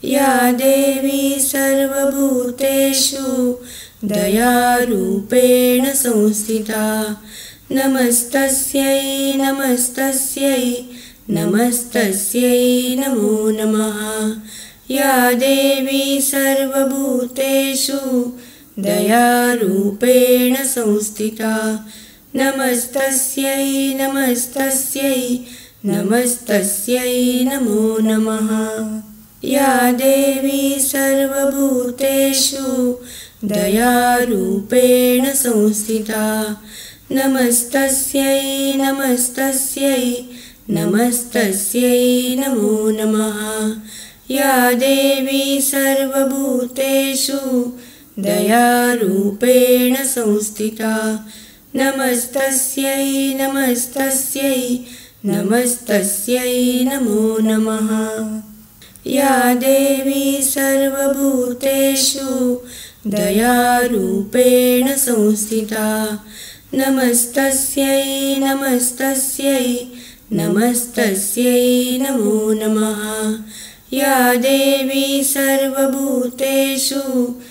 या देवी सर्वभूतेषु दयारूपेण संस्थिता। नमस्तस्यै नमस्तस्यै नमस्तस्यै नमो नमः। या देवी सर्वभूतेषु दयारूपेण संस्थिता। नमस्तस्यै नमस्तस्यै नमस्तस्यै नमो नमः। या देवी सर्वभूतेषु दयारूपेण संस्थिता। नमस्तस्यै नमस्तस्यै नमस्तस्यै नमो नमः। या देवी सर्वभूतेषु दयारूपेण संस्थिता। नमस्तस्यै नमस्तस्यै नमस्तस्यै नमो नमः। या देवी सर्वभूतेषु दयारूपेण संस्थिता। नमस्तस्यै नमस्तस्यै नमस्तस्यै नमो नमः। या देवी सर्वभूतेषु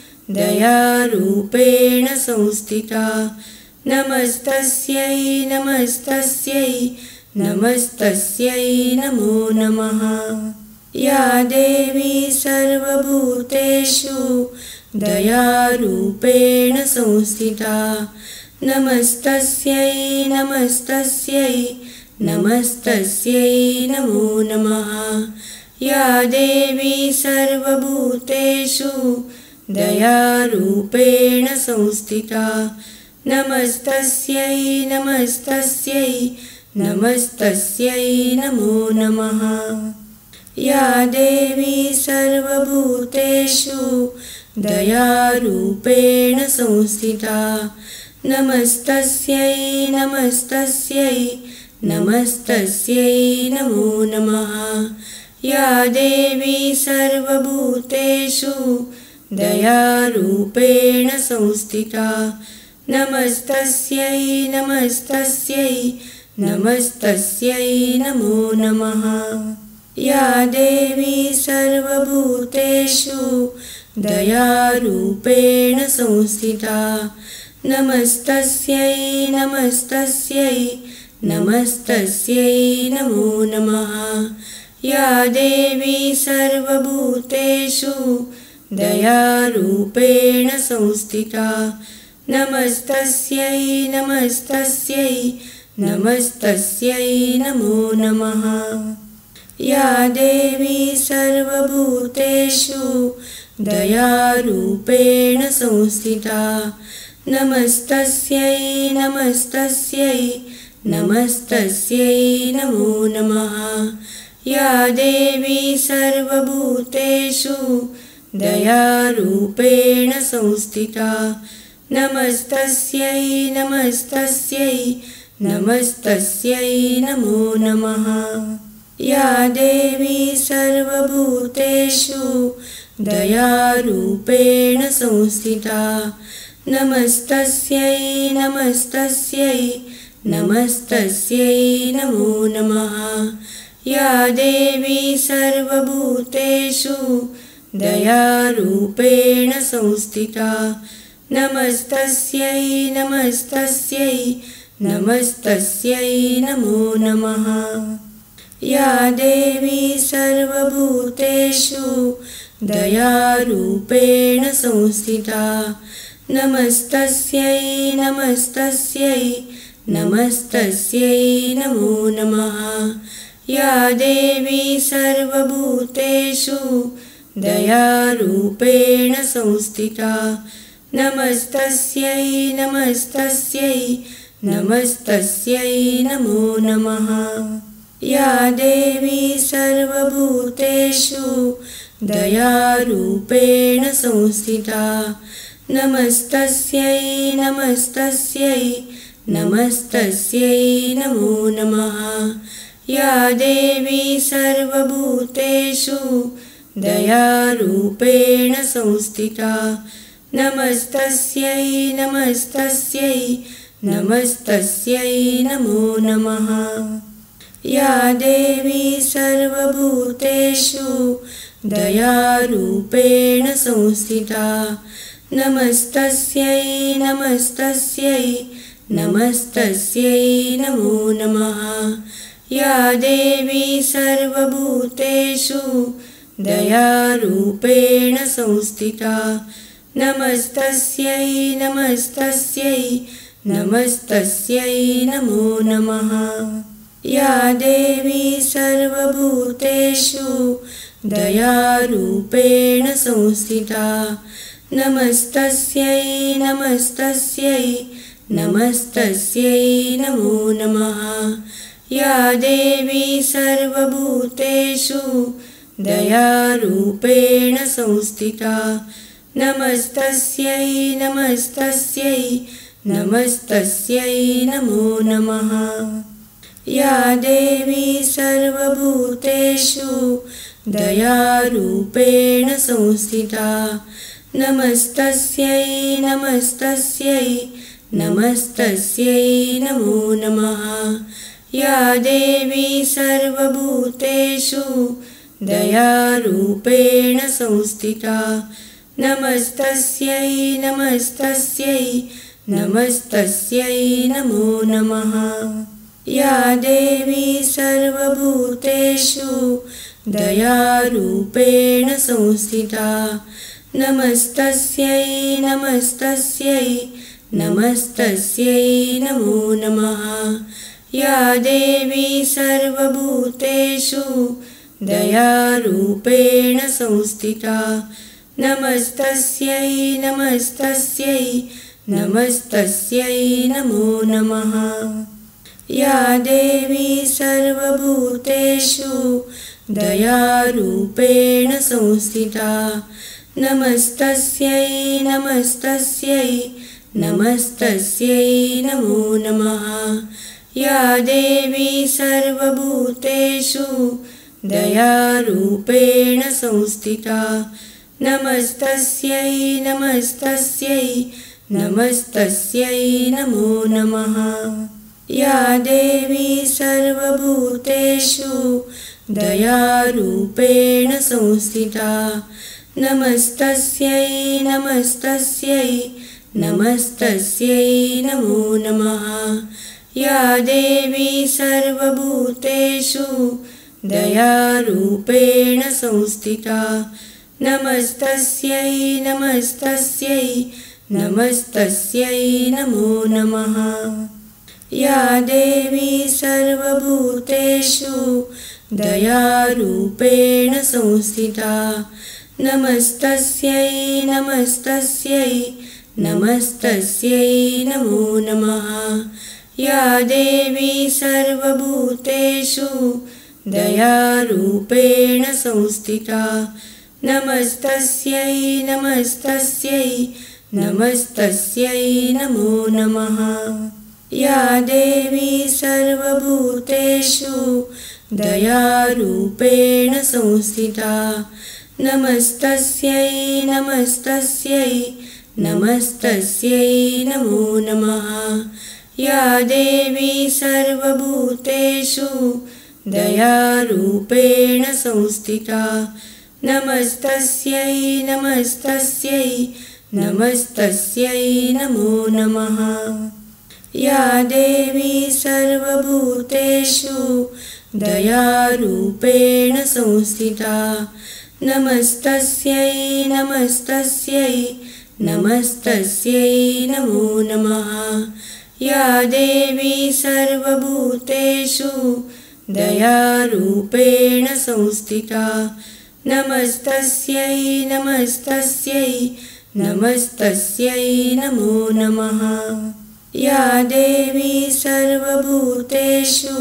दयारूपेण संस्थिता। नमस्तस्यै नमस्तस्यै नमस्तस्यै नमो नमः। या देवी सर्वभूतेषु दयारूपेण संस्थिता। नमस्तस्यै नमस्तस्यै नमस्तस्यै नमो नमः। या देवी सर्वभूतेषु दयारूपेण संस्थिता। नमस्तस्यै नमस्तस्यै नमस्तस्यै नमो नमः। या देवी सर्वभूतेषु दयारूपेण संस्थिता। नमस्तस्यै नमस्तस्यै नमस्तस्यै नमो नमः। या देवी सर्वभूतेषु दयारूपेण संस्थिता। नमस्तस्यै नमस्तस्यै नमस्तस्यै नमो नमः। या देवी सर्वभूतेषु दयारूपेण संस्थिता। नमस्तस्यै नमस्तस्यै नमस्तस्यै नमो नमः। या देवी सर्वभूतेषु दयारूपेण संस्थिता। नमस्तस्यै नमस्तस्यै नमस्तस्यै नमो नमः। या देवी सर्वभूतेषु दयारूपेण संस्थिता। नमस्तस्यै नमस्तस्यै नमस्तस्यै नमो नमः। या देवी सर्वभूतेषु दयारूपेण संस्थिता। नमस्तस्यै नमस्तस्यै नमस्तस्यै नमो नमः। या देवी सर्वभूतेषु दयारूपेण संस्थिता। नमस्तस्यै नमस्तस्यै नमस्तस्यै नमो नमः। या देवी सर्वभूतेषु दयारूपेण संस्थिता। नमस्तस्यै नमस्तस्यै नमस्तस्यै नमो नमः। या देवी सर्वभूतेषु दयारूपेण संस्थिता। नमस्तस्यै नमस्तस्यै नमस्तस्यै नमो नमः। या देवी सर्वभूतेषु दयारूपेण संस्थिता। नमस्तस्यै नमस्तस्यै नमस्तस्यै नमो नमः। या देवी सर्वभूतेषु दयारूपेण संस्थिता। नमस्तस्यै नमस्तस्यै नमस्तस्यै नमो नमः। या देवी सर्वभूतेषु दयारूपेण संस्थिता। नमस्तस्यै नमस्तस्यै नमस्तस्यै नमो नमः। या देवी सर्वभूतेषु दयारूपेण संस्थिता। नमस्तस्यै नमस्तस्यै नमस्तस्यै नमो नमः। या देवी सर्वभूतेषु दयारूपेण संस्थिता। नमस्तस्यै नमस्तस्यै नमस्तस्यै नमो नमः। या देवी सर्वभूतेषु दयारूपेण संस्थिता। नमस्तस्यै नमस्तस्यै नमस्तस्यै नमो नमः। या देवी सर्वभूतेषु दयारूपेण संस्थिता। नमस्तस्यै नमस्तस्यै नमस्तस्यै नमो नमः। या देवी सर्वभूतेषु दयारूपेण संस्थिता। नमस्तस्यै नमस्तस्यै नमस्तस्यै नमो नमः। या देवी सर्वभूतेषु दयारूपेण संस्थिता। नमस्तस्यै नमस्तस्यै नमस्तस्यै नमो नमः। या देवी सर्वभूतेषु दयारूपेण संस्थिता। नमस्तस्यै नमस्तस्यै नमस्तस्यै नमो नमः। या देवी सर्वभूतेषु दयारूपेण संस्थिता। नमस्तस्यै नमस्तस्यै नमस्तस्यै नमो नमः। या देवी सर्वभूतेषु दयारूपेण संस्थिता। नमस्तस्यै नमस्तस्यै नमस्तस्यै नमो नमः। या देवी सर्वभूतेषु दयारूपेण संस्थिता। नमस्तस्यै नमस्तस्यै नमस्तस्यै नमो नमः। या देवी सर्वभूतेषु दयारूपेण संस्थिता। नमस्तस्यै नमस्तस्यै नमस्तस्यै नमो नमः। या देवी सर्वभूतेषु दयारूपेण संस्थिता। नमस्तस्यै नमस्तस्यै नमस्तस्यै नमो नमः। या देवी सर्वभूतेषु दयारूपेण संस्थिता। नमस्तस्यै नमस्तस्यै नमस्तस्यै नमो नमः। या देवी सर्वभूतेषु दयारूपेण संस्थिता। नमस्तस्यै नमस्तस्यै नमस्तस्यै नमो नमः। या देवी सर्वभूतेषु दयारूपेण संस्थिता। नमस्तस्यै नमस्तस्यै नमस्तस्यै नमो नमः। या देवी सर्वभूतेषु दयारूपेण संस्थिता। नमस्तस्यै नमस्तस्यै नमस्तस्यै नमो नमः। या देवी सर्वभूतेषु दयारूपेण संस्थिता। नमस्तस्यै नमस्तस्यै नमस्तस्यै नमो नमः। या देवी सर्वभूतेषु दयारूपेण संस्थिता। नमस्तस्यै नमस्तस्यै नमस्तस्यै नमो नमः। या देवी सर्वभूतेषु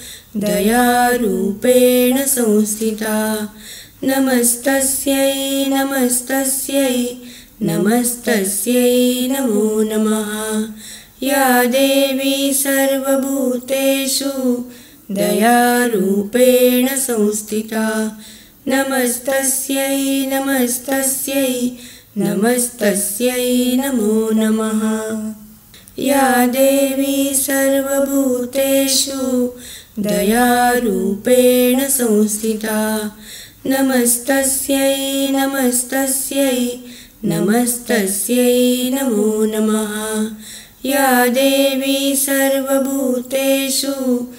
दयारूपेण संस्थिता। नमस्तस्यै नमस्तस्यै नमस्तस्यै नमो नमः। या देवी सर्वभूतेषु दयारूपेण संस्थिता। नमस्तस्यै नमस्तस्यै नमस्तस्यै नमो नमः। या देवी सर्वभूतेषु दयारूपेण संस्थिता। नमस्तस्यै नमस्तस्यै नमस्तस्यै नमो नमः। या देवी सर्वभूतेषु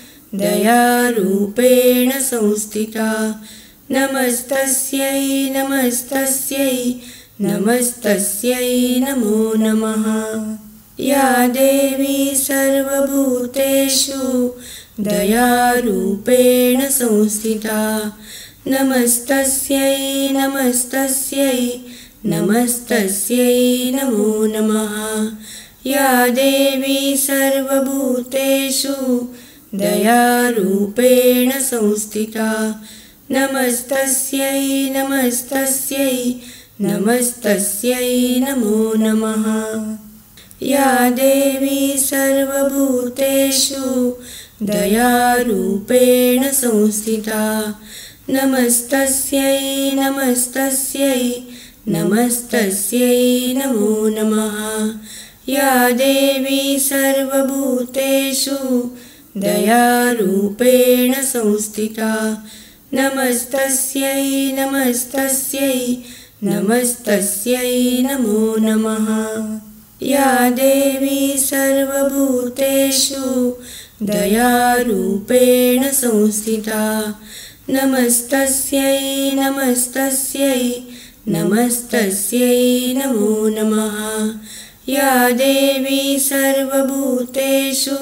दयारूपेण संस्थिता नमस्तस्यै नमस्तस्यै नमस्तस्यै नमो नमः। या देवी सर्वभूतेषु दयारूपेण संस्थिता नमस्तस्यै नमस्तस्यै नमस्तस्यै नमो नमः। या देवी सर्वभूतेषु दयारूपेण संस्थिता नमस्तस्यै नमस्तस्यै नमस्तस्यै नमो नमः। या देवी सर्वभूतेषु दयारूपेण संस्थिता नमस्तस्यै नमस्तस्यै नमस्तस्यै नमो नमः। या देवी सर्वभूतेषु दयारूपेण संस्थिता नमस्तस्यै नमस्तस्यै नमस्तस्यै नमो नमः। या देवी सर्वभूतेषु दयारूपेण संस्थिता नमस्तस्यै नमस्तस्यै नमस्तस्यै नमो नमः। या देवी सर्वभूतेषु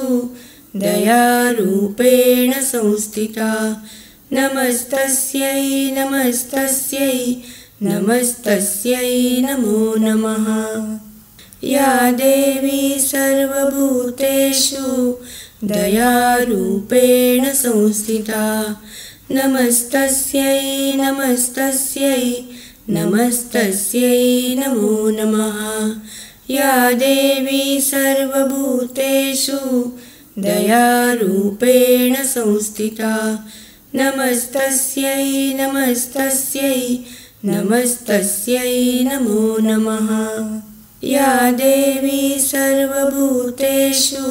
दयारूपेण संस्थिता नमस्तस्यै नमस्तस्यै नमस्तस्यै नमो नमः। या देवी सर्वभूतेषु दयारूपेण संस्थिता नमस्तस्यै नमस्तस्यै नमस्तस्यै नमो नमः। या देवी सर्वभूतेषु दयारूपेण संस्थिता नमस्तस्यै नमस्तस्यै नमस्तस्यै नमो नमः। या देवी सर्वभूतेषु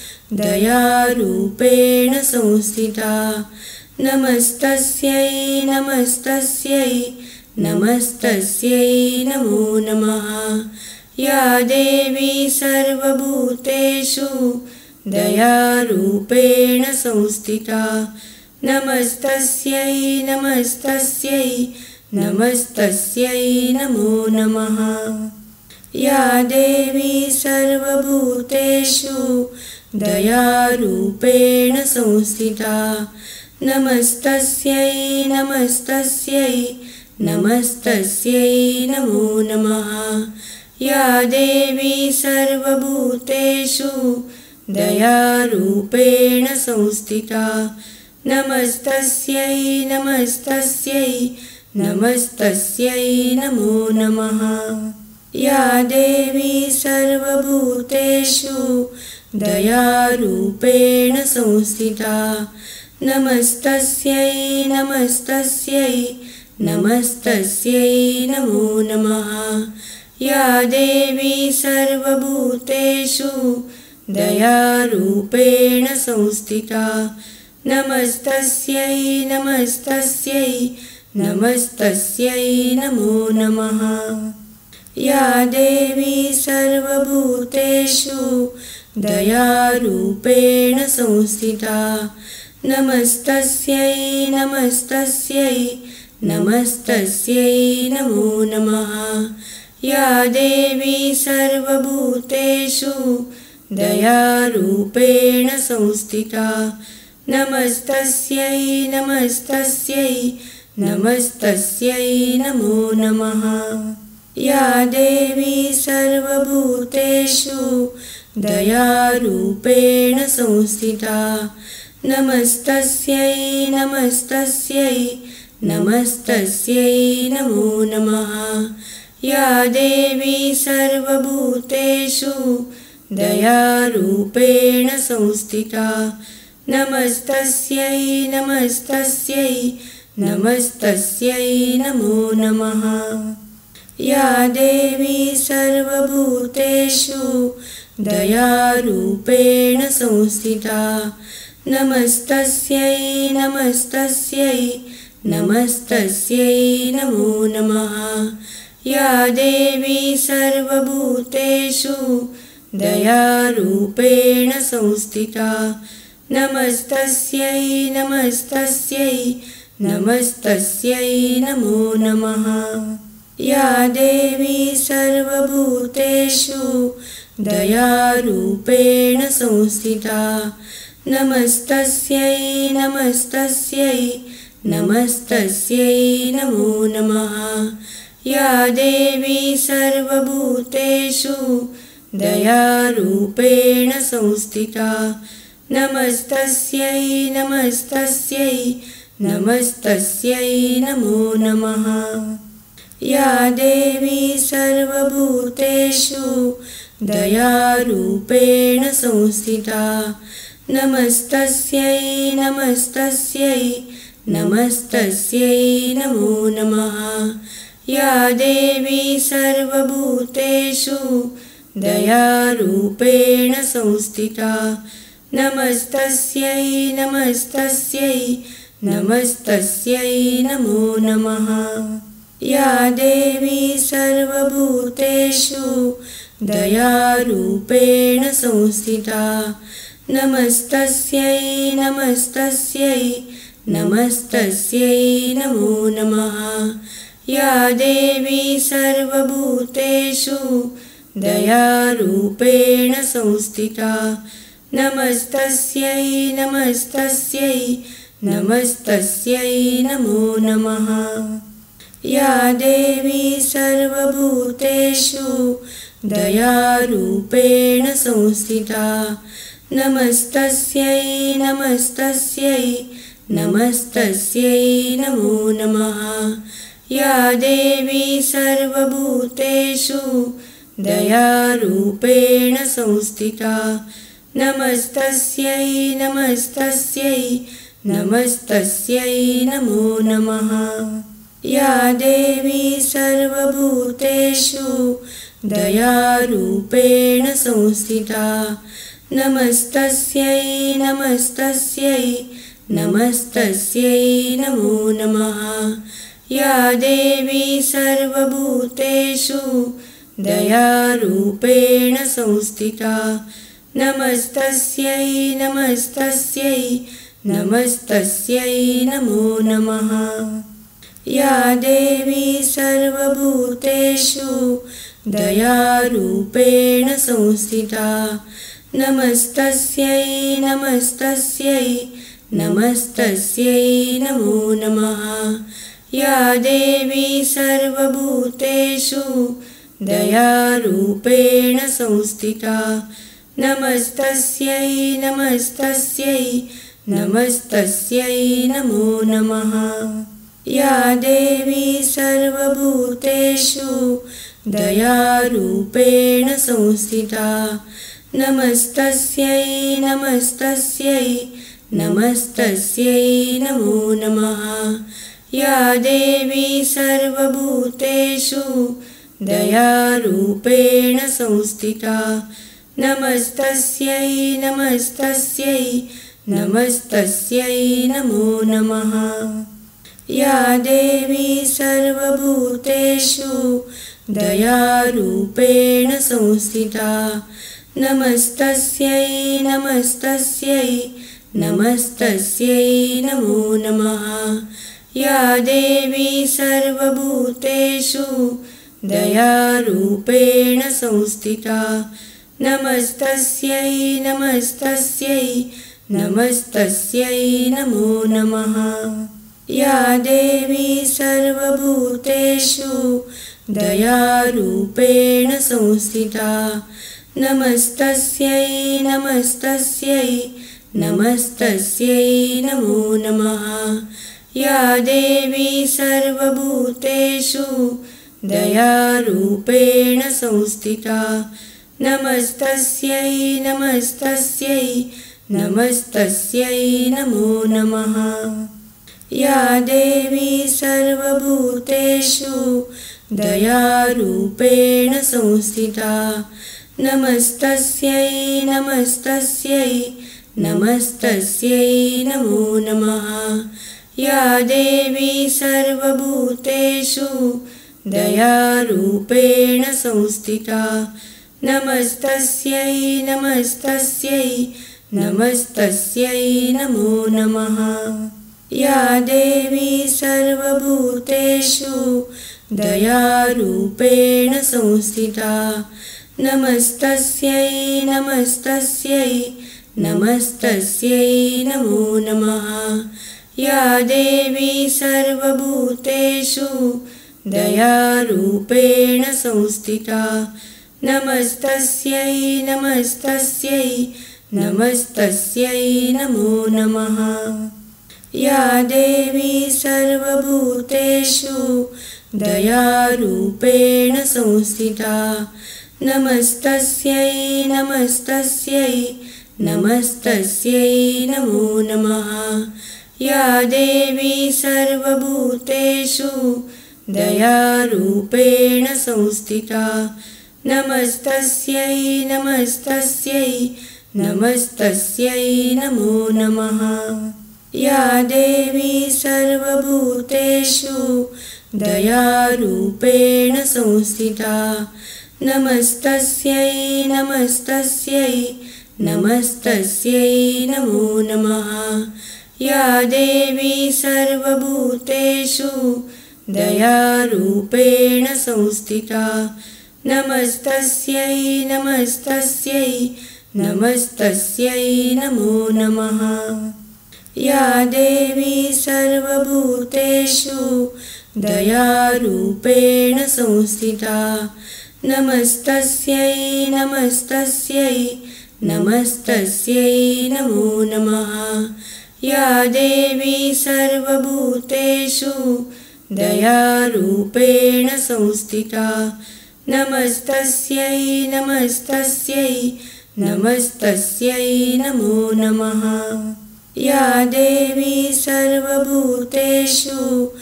दयारूपेण संस्थिता नमस्तस्यै नमस्तस्यै नमस्तस्यै नमो नमः। या देवी सर्वभूतेषु दयारूपेण संस्थिता नमस्तस्यै नमस्तस्यै नमस्तस्यै नमो नमः। या देवी सर्वभूतेषु दयारूपेण संस्थिता नमस्तस्यै नमस्तस्यै नमस्तस्यै नमो नमः। या देवी सर्वभूतेषु दयारूपेण संस्थिता नमस्तस्यै नमस्तस्यै नमस्तस्यै नमो नमः। या देवी सर्वभूतेषु दयारूपेण संस्थिता नमस्तस्यै नमस्तस्यै नमस्तस्यै नमो नमः। या देवी सर्वभूतेषु दयारूपेण संस्थिता नमस्तस्यै नमस्तस्यै नमस्तस्यै नमो नमः। या देवी सर्वभूतेषु दयारूपेण संस्थिता नमस्तस्यै नमस्तस्यै नमस्तस्यै नमो नमः। या देवी सर्वभूतेषु दयारूपेण संस्थिता नमस्तस्यै नमस्तस्यै नमस्तस्यै नमो नमः। या देवी सर्वभूतेषु दयारूपेण संस्थिता नमस्तस्यै नमस्तस्यै नमस्तस्यै नमो नमः। या देवी सर्वभूतेषु दयारूपेण संस्थिता नमस्तस्यै नमस्तस्यै नमस्तस्यै नमो नमः। या देवी सर्वभूतेषु दयारूपेण संस्थिता नमस्तस्यै नमस्तस्यै नमस्तस्यै नमो नमः। या देवी सर्वभूतेषु दयारूपेण संस्थिता नमस्तस्यै नमस्तस्यै नमस्तस्यै नमो नमः। या देवी सर्वभूतेषु दयारूपेण संस्थिता नमस्तस्यै नमस्तस्यै नमस्तस्यै नमो नमः। या देवी सर्वभूतेषु दयारूपेण संस्थिता नमस्तस्यै नमस्तस्यै नमस्तस्यै नमो नमः। या देवी सर्वभूतेषु दयारूपेण संस्थिता नमस्तस्यै नमस्तस्यै नमस्तस्यै नमो नमः। या देवी सर्वभूतेषु दयारूपेण संस्थिता नमस्तस्यै नमस्तस्यै नमस्तस्यै नमो नमः। या देवी सर्वभूतेषु दयारूपेण संस्थिता नमस्तस्यै नमस्तस्यै नमस्तस्यै नमो नमः। या देवी सर्वभूतेषु दयारूपेण संस्थिता नमस्तस्यै नमस्तस्यै नमस्तस्यै नमो नमः। या देवी सर्वभूतेषु दयारूपेण संस्थिता नमस्तस्यै नमस्तस्यै नमस्तस्यै नमो नमः। या देवी सर्वभूतेषु दयारूपेण संस्थिता नमस्तस्यै नमस्तस्यै नमस्तस्यै नमो नमः। या देवी सर्वभूतेषु दयारूपेण संस्थिता नमस्तस्यै नमस्तस्यै नमस्तस्यै नमो नमः। या देवी सर्वभूतेषु दयारूपेण संस्थिता नमस्तस्यै नमस्तस्यै नमस्तस्यै नमो नमः। या देवी सर्वभूतेषु दयारूपेण संस्थिता नमस्तस्यै नमस्तस्यै नमस्तस्यै नमो नमः। या देवी सर्वभूतेषु दयारूपेण संस्थिता नमस्तस्यै नमस्तस्यै नमस्तस्यै नमो नमः। या देवी सर्वभूतेषु दयारूपेण संस्थिता नमस्तस्यै नमस्तस्यै नमस्तस्यै नमो नमः। या देवी सर्वभूतेषु दयारूपेण संस्थिता नमस्तस्यै नमस्तस्यै नमस्तस्यै नमो नमः। या देवी सर्वभूतेषु दयारूपेण संस्थिता नमस्तस्यै नमस्तस्यै नमस्तस्यै नमो नमः। या देवी सर्वभूतेषु दयारूपेण संस्थिता नमस्तस्यै नमस्तस्यै नमस्तस्यै नमो नमः। या देवी सर्वभूतेषु दयारूपेण संस्थिता नमस्तस्यै नमस्तस्यै नमस्तस्यै नमो नमः। या देवी सर्वभूतेषु दयारूपेण संस्थिता नमस्तस्यै नमस्तस्यै नमस्तस्यै नमो नमः। या देवी सर्वभूतेषु दयारूपेण संस्थिता नमस्तस्यै नमस्तस्यै नमस्तस्यै नमो नमः। या देवी सर्वभूतेषु दयारूपेण संस्थिता नमस्तस्यै नमस्तस्यै नमस्तस्यै नमो नमः। या देवी सर्वभूतेषु दयारूपेण संस्थिता नमस्तस्यै नमस्तस्यै नमस्तस्यै नमो नमः। या देवी सर्वभूतेषु दयारूपेण संस्थिता नमस्तस्यै नमस्तस्यै नमस्तस्यै नमो नमः। या देवी सर्वभूतेषु दयारूपेण संस्थिता नमस्तस्यै नमस्तस्यै नमस्तस्यै नमो नमः। या देवी सर्वभूतेषु दयारूपेण संस्थिता नमस्तस्यै नमस्तस्यै नमस्तस्यै नमो नमः। या देवी सर्वभूतेषु दयारूपेण संस्थिता नमस्तस्यै नमस्तस्यै नमस्तस्यै नमो नमः। या देवी सर्वभूतेषु दयारूपेण संस्थिता नमस्तस्यै नमस्तस्यै नमस्तस्यै नमो नमः। या देवी सर्वभूतेषु दयारूपेण संस्थिता नमस्तस्यै नमस्तस्यै नमस्तस्यै नमो नमः। या देवी सर्वभूतेषु दयारूपेण संस्थिता नमस्तस्यै नमस्तस्यै नमस्तस्यै नमो नमः। या देवी सर्वभूतेषु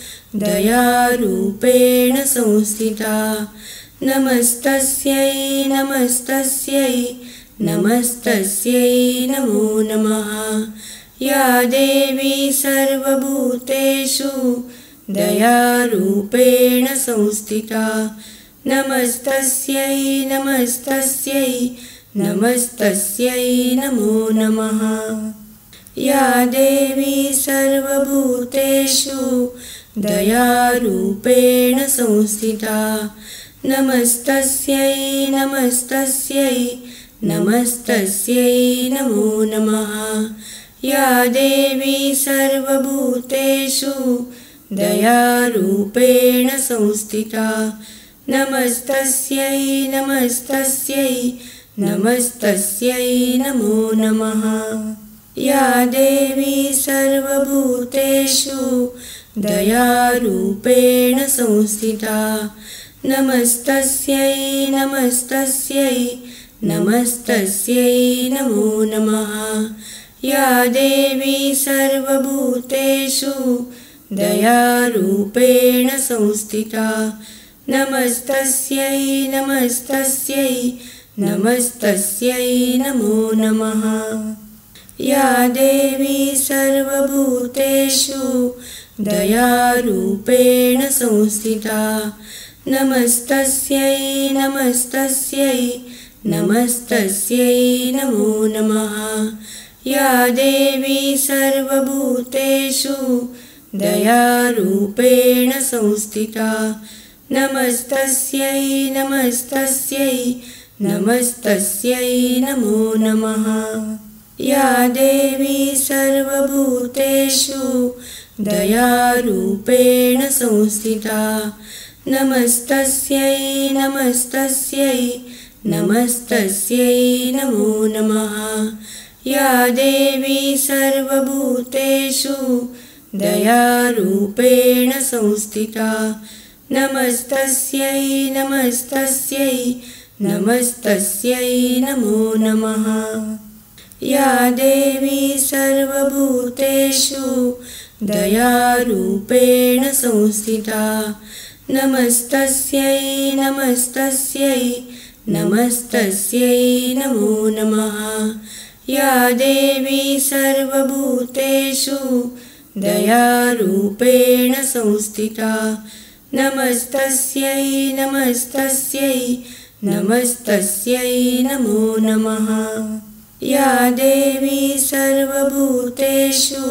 दयारूपेण संस्थिता नमस्तस्यै नमस्तस्यै नमस्तस्यै नमो नमः। या देवी सर्वभूतेषु दयारूपेण संस्थिता नमस्तस्यै नमस्तस्यै नमस्तस्यै नमो नमः। या देवी सर्वभूतेषु दयारूपेण संस्थिता नमस्तस्यै नमस्तस्यै नमस्तस्यै नमो नमः। या देवी सर्वभूतेषु दयारूपेण संस्थिता नमस्तस्यै नमस्तस्यै नमस्तस्यै नमो नमः। या देवी सर्वभूतेषु दयारूपेण संस्थिता नमस्तस्यै नमस्तस्यै नमस्तस्यै नमो नमः। या देवी सर्वभूतेषु दयारूपेण संस्थिता नमस्तस्यै नमस्तस्यै नमस्तस्यै नमो नमः। या देवी सर्वभूतेषु दयारूपेण संस्थिता नमस्तस्यै नमस्तस्यै नमस्तस्यै नमो नमः। या देवी सर्वभूतेषु दयारूपेण संस्थिता नमस्तस्यै नमस्तस्यै नमस्तस्यै नमो नमः। या देवी सर्वभूतेषु दयारूपेण संस्थिता नमस्तस्यै नमस्तस्यै नमस्तस्यै नमो नमः। या देवी सर्वभूतेषु दयारूपेण संस्थिता नमस्तस्यै नमस्तस्यै नमस्तस्यै नमो नमः। या देवी सर्वभूतेषु दयारूपेण संस्थिता नमस्तस्यै नमस्तस्यै नमस्तस्यै नमो नमः। या देवी सर्वभूतेषु दयारूपेण संस्थिता। नमस्तस्यै नमस्तस्यै नमस्तस्यै नमो नमः। या देवी सर्वभूतेषु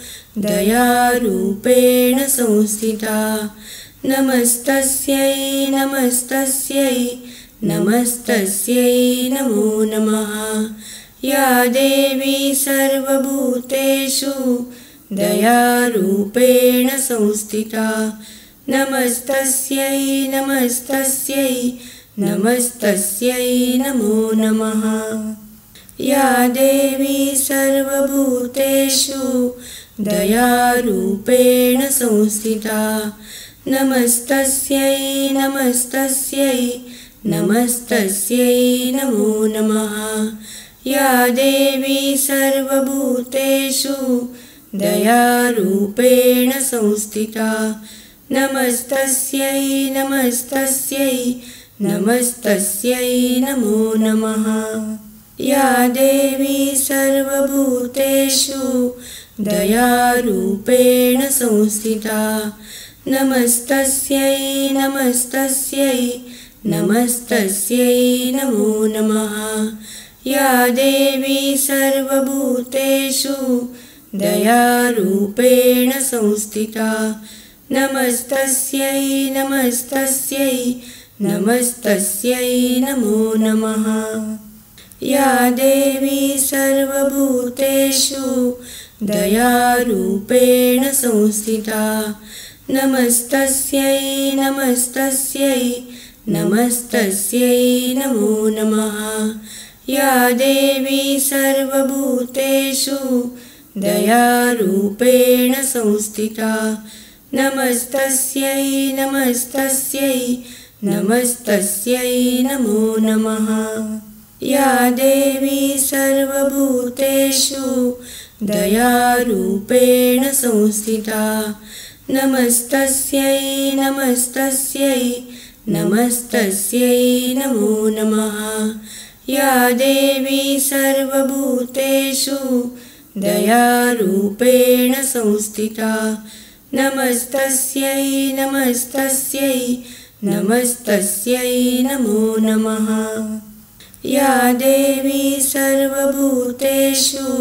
दयारूपेण संस्थिता। नमस्तस्यै नमस्तस्यै नमस्तस्यै नमो नमः। या देवी सर्वभूतेषु दयारूपेण संस्थिता। नमस्तस्यै नमस्तस्यै नमस्तस्यै नमो नमः। या देवी सर्वभूतेषु दयारूपेण संस्थिता। नमस्तस्यै नमस्तस्यै नमस्तस्यै नमो नमः। या देवी सर्वभूतेषु दयारूपेण संस्थिता। नमस्तस्यै नमस्तस्यै नमस्तस्यै नमो नमः। या देवी सर्वभूतेषु दयारूपेण संस्थिता। नमस्तस्यै नमस्तस्यै नमस्तस्यै नमो नमः। या देवी सर्वभूतेषु दयारूपेण संस्थिता। नमस्तस्यै नमस्तस्यै नमस्तस्यै नमो नमः। या देवी सर्वभूतेषु दयारूपेण संस्थिता। नमस्तस्यै नमस्तस्यै नमस्तस्यै नमो नमः। या देवी सर्वभूतेषु दयारूपेण संस्थिता। नमस्तस्यै नमस्तस्यै नमस्तस्यै नमो नमः। या देवी सर्वभूतेषु दयारूपेण संस्थिता। नमस्तस्यै नमस्तस्यै नमस्तस्यै नमो नमः। या देवी सर्वभूतेषु दयारूपेण संस्थिता। नमस्तस्यै नमस्तस्यै नमस्तस्यै नमो नमः। या देवी सर्वभूतेषु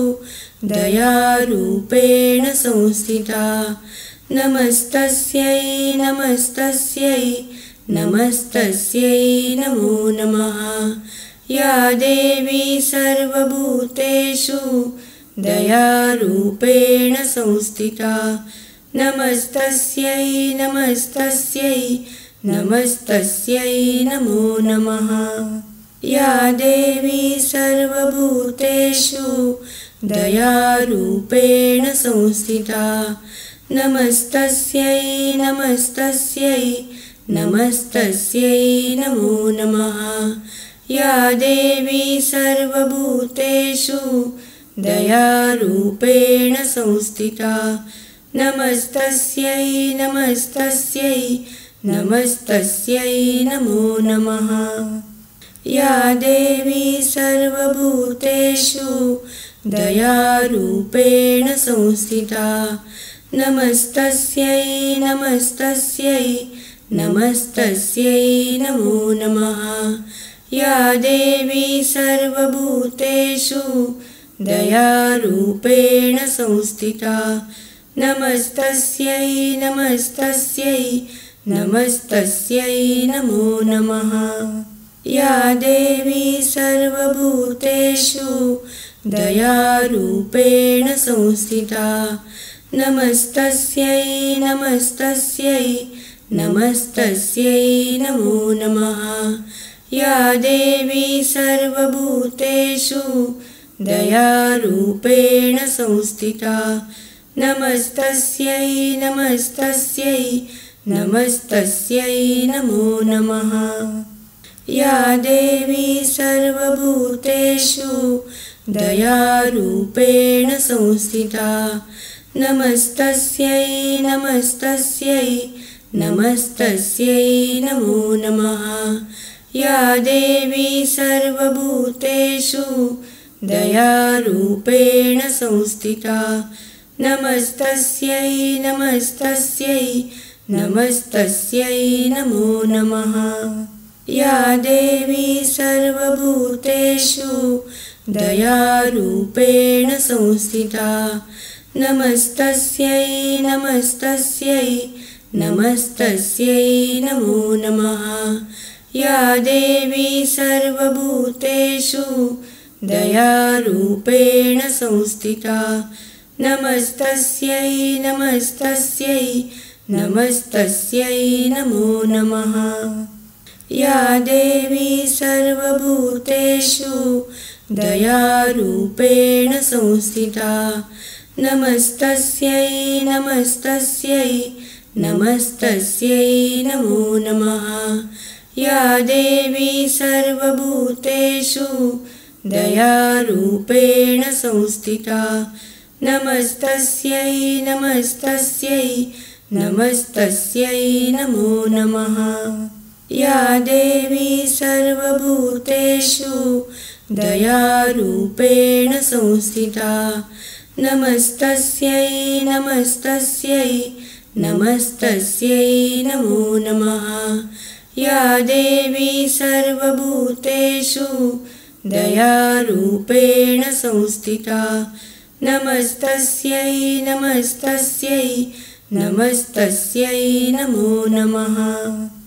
दयारूपेण संस्थिता। नमस्तस्यै नमस्तस्यै नमस्तस्यै नमो नमः। या देवी सर्वभूतेषु दयारूपेण संस्थिता। नमस्तस्यै नमस्तस्यै नमस्तस्यै नमो नमः। या देवी सर्वभूतेषु दयारूपेण संस्थिता। नमस्तस्यै नमस्तस्यै नमस्तस्यै नमो नमः। या देवी सर्वभूतेषु दयारूपेण संस्थिता। नमस्तस्यै नमस्तस्यै नमस्तस्यै नमो नमः। या देवी सर्वभूतेषु दयारूपेण संस्थिता। नमस्तस्यै नमस्तस्यै नमस्तस्यै नमो नमः। या देवी सर्वभूतेषु दयारूपेण संस्थिता। नमस्तस्यै नमस्तस्यै नमस्तस्यै नमो नमः। या देवी सर्वभूतेषु दयारूपेण संस्थिता। नमस्तस्यै नमस्तस्यै नमस्तस्यै नमो नमः। या देवी सर्वभूतेषु दयारूपेण संस्थिता। नमस्तस्यै नमस्तस्यै नमस्तस्यै नमो नमः। या देवी सर्वभूतेषु दयारूपेण संस्थिता। नमस्तस्यै नमस्तस्यै नमस्तस्यै नमो नमः। या देवी सर्वभूतेषु दयारूपेण संस्थिता। नमस्तस्यै नमस्तस्यै नमस्तस्यै नमो नमः। या देवी सर्वभूतेषु दयारूपेण संस्थिता नमस्तस्यै नमस्तस्यै नमस्तस्यै नमो नमः। या देवी सर्वभूतेषु दयारूपेण संस्थिता नमस्तस्यै नमस्तस्यै नमस्तस्यै नमो नमः। या देवी सर्वभूतेषु दयारूपेण संस्थिता नमस्तस्यै नमस्तस्यै नमस्तस्यै नमो नमः। या देवी सर्वभूतेषु दयारूपेण संस्थिता नमस्तस्यै नमस्तस्यै नमस्तस्यै नमो नमः। या देवी सर्वभूतेषु दयारूपेण संस्थिता नमस्तस्यै नमस्तस्यै नमस्तस्यै नमो नमः। या देवी सर्वभूतेषु दयारूपेण संस्थिता नमस्तस्यै नमस्तस्यै नमस्तस्यै नमो नमः।